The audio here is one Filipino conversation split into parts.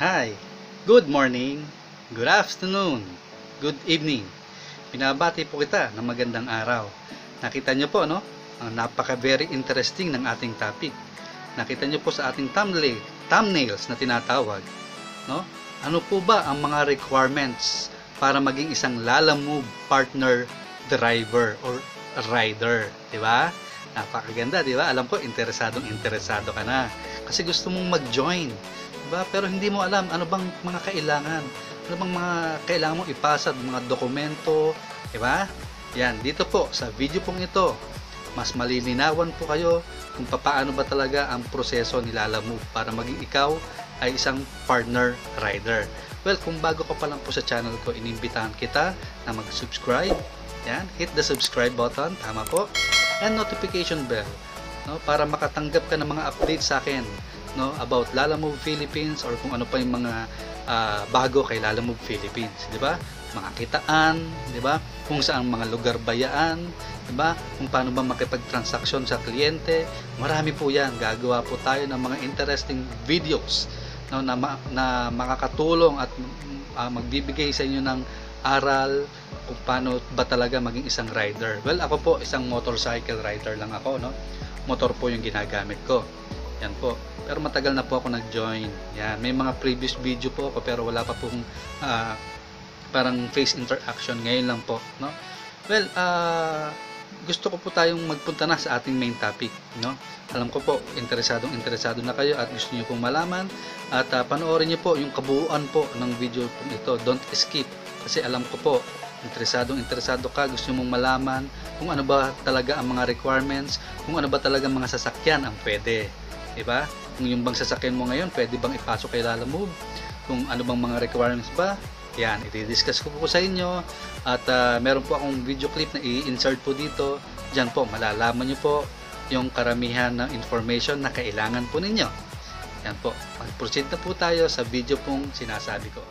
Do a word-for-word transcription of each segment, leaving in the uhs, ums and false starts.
Hi, good morning, good afternoon, good evening. Pinabati po kita ng magandang araw. Nakita nyo po, no? Ang napaka very interesting ng ating topic. Nakita nyo po sa ating thumbnail, thumbnails na tinatawag, no? Ano po ba ang mga requirements para maging isang Lalamove partner driver or rider, di ba? Napakaganda, di ba? Alam ko, interesadong interesado ka na kasi gusto mong mag-join. Diba? Pero hindi mo alam ano bang mga kailangan, ano bang mga kailangan mong ipasa, mga dokumento, diba? Yan, dito po sa video pong ito, mas malilinawan po kayo kung paano ba talaga ang proseso ni Lalamove para maging ikaw ay isang partner rider. Well, kung bago ka pa lang po sa channel ko, inimbitahan kita na mag-subscribe. Yan, hit the subscribe button, tama po, and notification bell, no, para makatanggap ka ng mga updates sa akin, no, about Lalamove Philippines or kung ano pa yung mga uh, bago kay Lalamove Philippines, di ba? Mga kitaan, di ba? Kung saan mga lugar bayaan, di ba? Kung paano ba makipagtransaksyon sa kliyente. Marami po 'yan. Gagawa po tayo ng mga interesting videos, no, na, na makakatulong at uh, magbibigay sa inyo ng aral kung paano ba talaga maging isang rider. Well, ako po isang motorcycle rider lang ako, no? Motor po yung ginagamit ko. Yan po. Pero matagal na po ako nag-join. Yan, may mga previous video po ako pero wala pa pong uh, parang face interaction. Ngayon lang po, no? Well, uh, gusto ko po tayong magpunta na sa ating main topic, no? Alam ko po, interesadong interesado na kayo at gusto niyo pong malaman at uh, panoorin niyo po yung kabuuan po ng video po ito. Don't skip kasi alam ko po, interesadong interesado ka, gusto mong malaman kung ano ba talaga ang mga requirements, kung ano ba talaga mga sasakyan ang pwede. Diba? Kung yung bang sasakyan mo ngayon, pwede bang ipasok kay Lalamove? Kung ano bang mga requirements ba? Yan, i-discuss ko po sa inyo. At uh, meron po akong video clip na i-insert po dito. Diyan po, malalaman nyo po yung karamihan ng information na kailangan po ninyo. Yan po, mag-proceed na po tayo sa video pong sinasabi ko.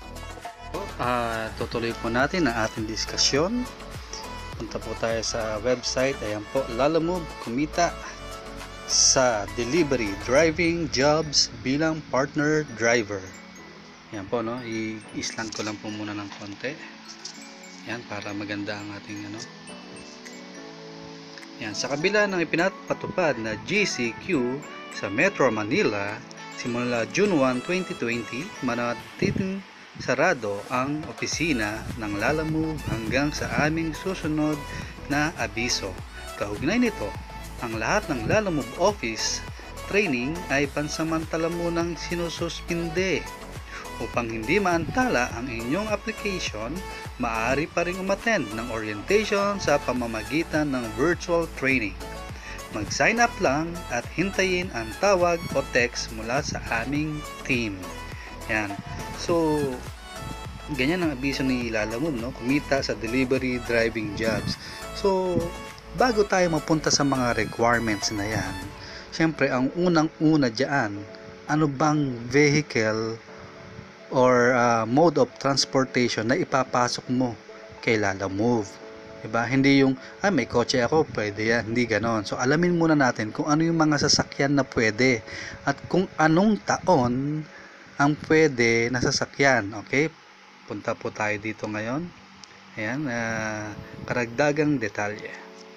Uh, tutuloy po natin ang ating diskusyon. Punta po tayo sa website. Ayan po, Lalamove kumita sa delivery driving jobs bilang partner driver. Yan po, no, i-slant ko lang po muna ng konti. Yan, para maganda ang ating ano. Yan, sa kabila ng ipinapatupad na G C Q sa Metro Manila simula June first, twenty twenty, manatiling sarado ang opisina ng Lalamove hanggang sa aming susunod na abiso. Kaugnay nito, ang lahat ng Lalamove office training ay pansamantala munang sinususpinde. Upang hindi maantala ang inyong application, maaari pa ring umattend ng orientation sa pamamagitan ng virtual training. Mag-sign up lang at hintayin ang tawag o text mula sa aming team. Yan. So, ganyan ang abiso ni Lalamove, no? Kumita sa delivery driving jobs. So, bago tayo mapunta sa mga requirements na yan, syempre ang unang-una dyan, ano bang vehicle or uh, mode of transportation na ipapasok mo kay Lalamove? Diba? Hindi yung, ah, may kotse ako, pwede yan. Hindi ganon. So, alamin muna natin kung ano yung mga sasakyan na pwede at kung anong taon ang pwede na sasakyan. Okay? Punta po tayo dito ngayon. Ayan, uh, karagdagang detalye.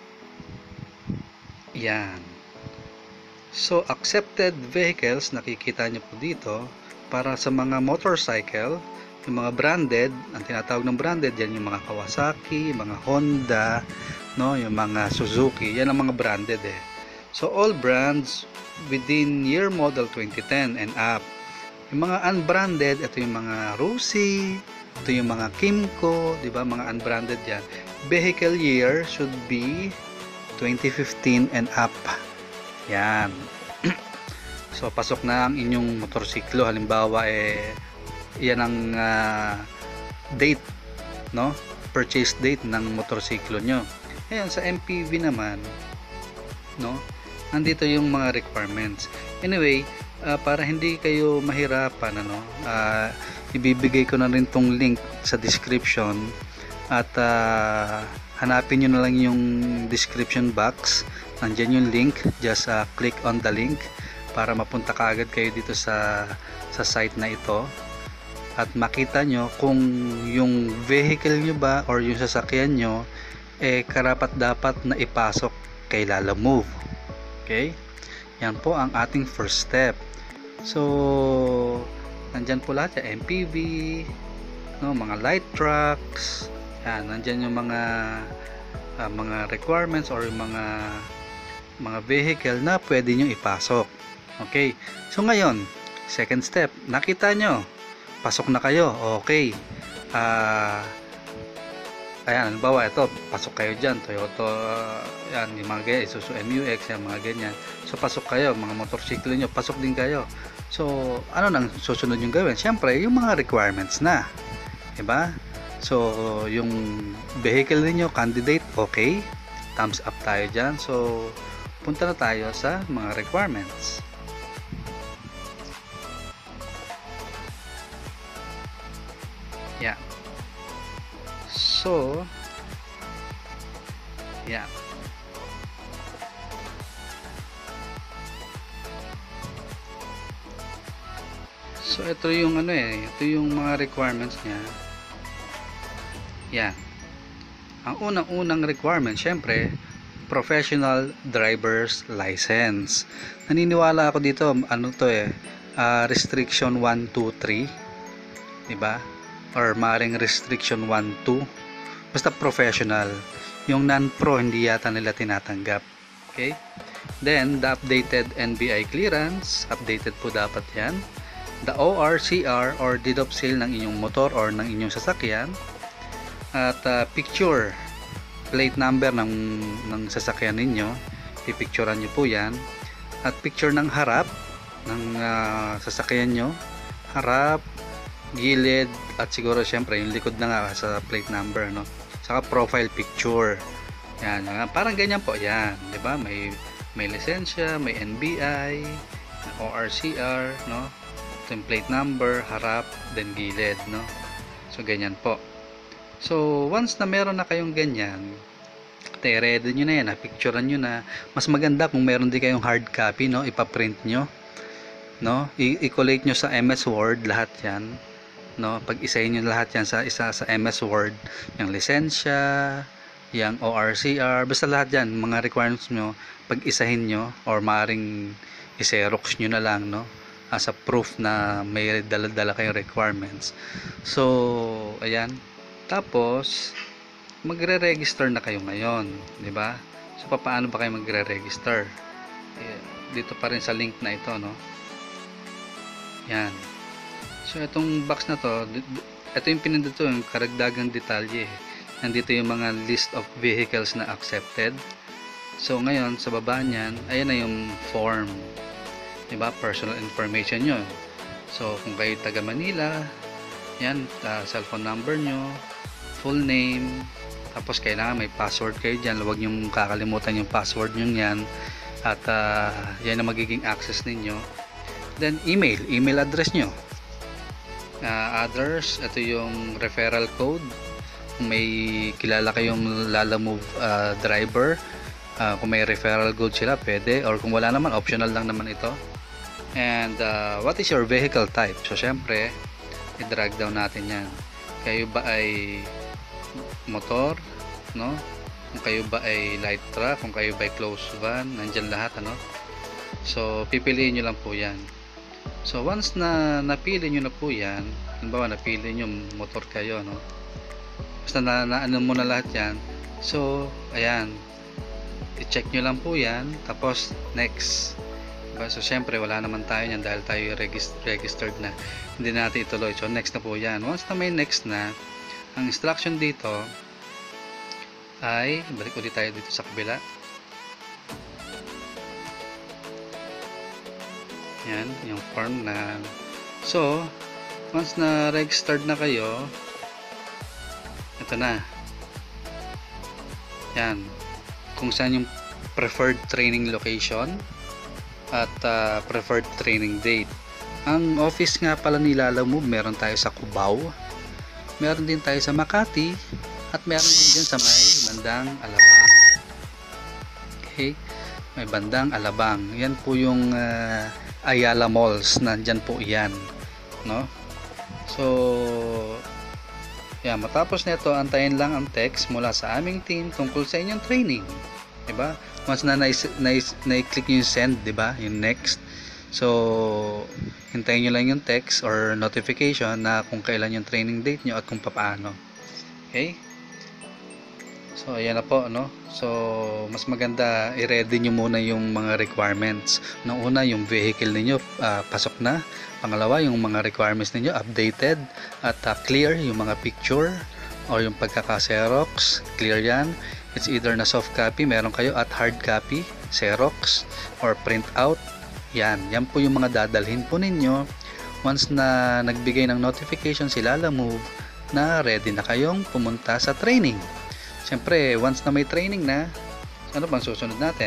Yan. So, accepted vehicles, nakikita nyo po dito, para sa mga motorcycle, yung mga branded, ang tinatawag ng branded, yan yung mga Kawasaki, mga Honda, no, yung mga Suzuki, yan ang mga branded eh. So, all brands within year model twenty ten and up. Yung mga unbranded, ito yung mga Rusi, ito yung mga Kimco, di ba, mga unbranded yan. Vehicle year should be twenty fifteen and up. Yan. So, pasok na ang inyong motorsiklo. Halimbawa, eh, yan ang uh, date, no? Purchase date ng motorsiklo nyo. Ayan, sa M P V naman, no? Nandito yung mga requirements. Anyway, uh, para hindi kayo mahirapan, ano, uh, ibibigay ko na rin tong link sa description at uh, hanapin nyo na lang yung description box. Nandyan yung link, just uh, click on the link para mapunta kaagad kayo dito sa sa site na ito at makita nyo kung yung vehicle nyo ba or yung sasakyan nyo eh karapat dapat na ipasok kay Lalamove. Okay, yan po ang ating first step. So nandyan po lahat yung M P V, no, mga light trucks, yan, nandyan yung mga uh, mga requirements or yung mga mga vehicle na pwede nyo ipasok. Okay, so ngayon second step, nakita nyo pasok na kayo. Okay, ah uh, ayan, halimbawa ito, pasok kayo dyan, Toyota, uh, yan, yung mga ganyan, Isuzu M U X, yan, mga ganyan. So pasok kayo, mga motorsiklo nyo, pasok din kayo. So ano nang susunod yung gawin? Siyempre yung mga requirements na, diba? So yung vehicle niyo candidate, okay, thumbs up tayo dyan. So punta na tayo sa mga requirements. Yeah. So, yeah. So, ito yung ano eh, ito yung mga requirements niya. Yeah. Ang unang-unang requirement, syempre, professional driver's license. Naniniwala ako dito, ano to eh, uh, restriction one, two, three. Diba? Or maring restriction one, two. Basta professional. Yung non-pro hindi yata nila tinatanggap. Okay? Then the updated N B I clearance, updated po dapat yan. The O R C R or deed of sale ng inyong motor or ng inyong sasakyan. At uh, picture, plate number ng, ng sasakyan ninyo. Pipicturean nyo po yan. At picture ng harap ng uh, sasakyan nyo. Harap, gilid, at siguro syempre yung likod na nga sa plate number, no? Saka profile picture. Yan, parang ganyan po yan, 'di ba? May may lisensya, may N B I, O R C R, no? Ito yung plate number, harap, then gilid, no? So ganyan po. So once na meron na kayong ganyan, ready nyo na yan, picturean nyo na. Mas maganda kung meron din kayong hard copy, no? Ipa-print nyo, no? I-collate nyo sa M S Word lahat yan, no? Pag-isahin nyo lahat yan sa isa sa M S Word, yung lisensya, yung O R C R, basta lahat yan, mga requirements nyo, pag-isahin nyo or maaaring i-xerox nyo na lang, no? As a proof na may dala-dala kayong requirements. So ayan, tapos magre-register na kayo ngayon, di ba? So paano ba kayo magre-register? Eh, dito pa rin sa link na ito, no? Yan. So itong box na to, ito yung pinindot, yung karagdagang detalye. Nandito yung mga list of vehicles na accepted. So ngayon sa baba niyan, ayan na yung form, diba? Personal information nyo. So kung kayo taga Manila, yan, uh, cellphone number nyo, full name, tapos kailangan may password kayo dyan. Huwag nyo kakalimutan yung password nyo yan. At uh, yan ang magiging access ninyo. Then email, email address nyo. Uh, others, ito yung referral code. Kung may kilala kayong Lalamove uh, driver, uh, kung may referral code sila, pwede. Or kung wala naman, optional lang naman ito. And uh, what is your vehicle type? So syempre, i-drag down natin yan. Kayo ba ay motor, no? Kung kayo ba ay light truck, kung kayo ba ay closed van, nandyan lahat, ano? So pipiliin nyo lang po yan. So once na napili nyo na po yan, halimbawa napili nyo motor kayo, no? Basta na, na ano mo na lahat yan. So ayan, i-check nyo lang po yan, tapos next. Diba? So syempre wala naman tayo yan dahil tayo regist registered na, hindi na natin ituloy. So next na po yan. Once na may next na, ang instruction dito ay, balik ulit tayo dito sa kabila. Yan, yung form na. So once na registered na kayo, ito na yan, kung saan yung preferred training location at uh, preferred training date. Ang office nga pala ni Lalamove, meron tayo sa Cubao, meron din tayo sa Makati, at meron din dyan sa may bandang Alabang. Okay, may bandang Alabang. Yan po yung uh, Ayala Malls, nandyan po yan, no? So yan, matapos nito, antayin lang ang text mula sa aming team tungkol sa inyong training, diba? Once na na-click nyo yung send, diba, yung next, so hintayin nyo lang yung text or notification na kung kailan yung training date nyo at kung paano. Okay, so ayan na po, no? So mas maganda i-ready nyo muna yung mga requirements. Nung una, yung vehicle ninyo uh, pasok na. Pangalawa, yung mga requirements ninyo updated at uh, clear, yung mga picture or yung pagkaka-xerox, clear yan. It's either na soft copy meron kayo at hard copy, xerox or print out. Yan, yan po yung mga dadalhin po ninyo once na nagbigay ng notification si Lalamove na ready na kayong pumunta sa training. Siyempre, once na may training na, ano bang susunod natin?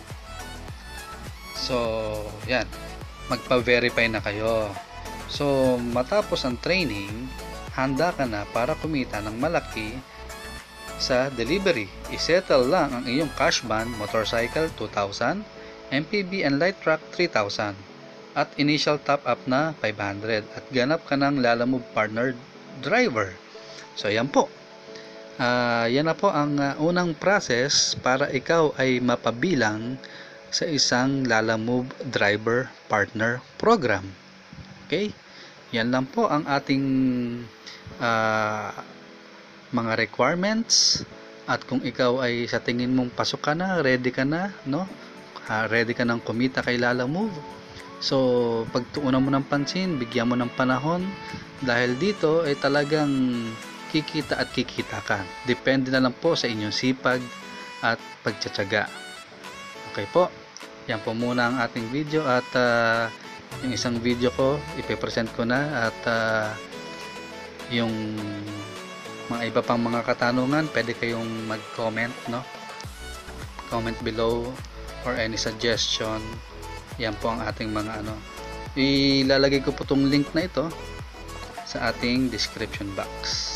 So, yan, magpa-verify na kayo. So, matapos ang training, handa ka na para kumita ng malaki sa delivery. I-settle lang ang iyong cash ban, motorcycle two thousand, M P V and light truck three thousand, at initial top up na five hundred, at ganap ka ng Lalamove partner driver. So, yan po. Uh, yan na po ang uh, unang process para ikaw ay mapabilang sa isang Lalamove driver partner program. Okay? Yan lang po ang ating uh, mga requirements, at kung ikaw ay sa tingin mong pasok ka na, ready ka na, no? Uh, ready ka nang kumita kay Lalamove. So, pagtuunan mo ng pansin, bigyan mo ng panahon, dahil dito ay talagang kikita at kikita ka. Depende na lang po sa inyong sipag at pagtsatsaga. Okay po. Yan po muna ang ating video, at uh, yung isang video ko ipe-present ko na, at uh, yung mga iba pang mga katanungan pwede kayong mag-comment, no? Comment below or any suggestion. Yan po ang ating mga ano. Ilalagay ko po tong link na ito sa ating description box.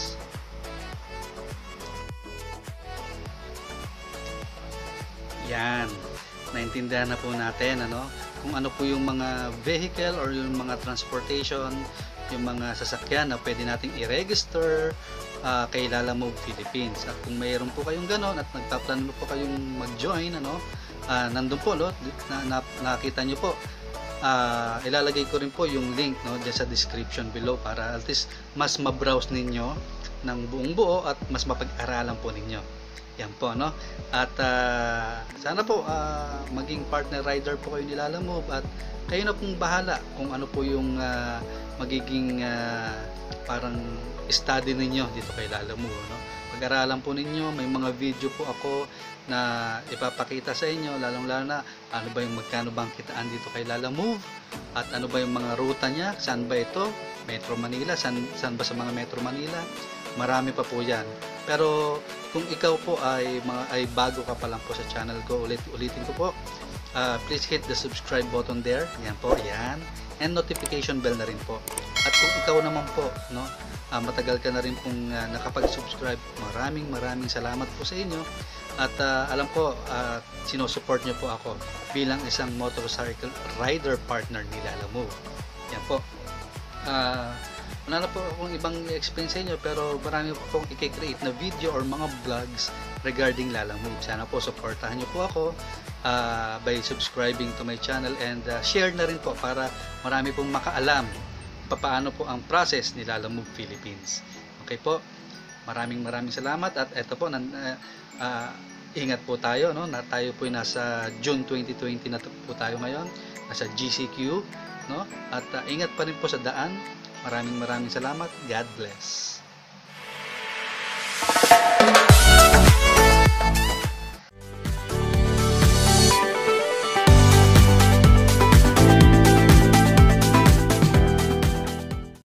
Yan, naintindihan na po natin ano kung ano po yung mga vehicle or yung mga transportation, yung mga sasakyan na pwede nating i-register uh, kay Lalamove Philippines. At kung mayroon po kayong ganon at nagpaplano po kayong mag-join, ano, uh, nandun po, no, na, na, nakita nyo po, uh, ilalagay ko rin po yung link, no, dyan sa description below, para at least mas ma-browse ninyo ng buong buo at mas mapag-aralan po ninyo. Yan po, no? At uh, sana po uh, maging partner rider po kayo ni Lalamove, at kayo na pong bahala kung ano po yung uh, magiging uh, parang study ninyo dito kay Lalamove, no? Pag-aralan po ninyo, may mga video po ako na ipapakita sa inyo, lalong lalo na ano ba yung magkano bang kitaan dito kay Lalamove, at ano ba yung mga ruta niya, saan ba ito, Metro Manila, saan, saan ba sa mga Metro Manila, marami pa po yan. Pero kung ikaw po ay, mga, ay bago ka pa lang po sa channel ko, ulit, ulitin ko po, uh, please hit the subscribe button there, yan po, yan, and notification bell na rin po. At kung ikaw naman po, no, uh, matagal ka na rin pong uh, nakapag-subscribe, maraming maraming salamat po sa inyo. At uh, alam ko, uh, sinusupport nyo po ako bilang isang motorcycle rider partner ni Lalamove. Yan po. Uh, wala na po akong ibang i-explain sa inyo, pero marami po akong i-create na video or mga vlogs regarding Lalamove. Sana po supportahan nyo po ako uh, by subscribing to my channel, and uh, share na rin po para marami pong makaalam paano po ang process ni Lalamove Philippines. Okay po, maraming maraming salamat. At eto po, nan, uh, uh, ingat po tayo, no? Na tayo po nasa June twenty twenty na po tayo ngayon, nasa G C Q, no? At uh, ingat pa rin po sa daan. Maraming maraming salamat. God bless.